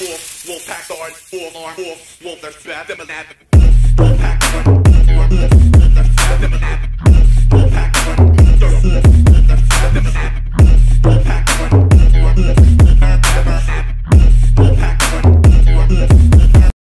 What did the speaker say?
wolf, wolf pack on, wolf, wolf, wolf, there's bad, them and that, wolf.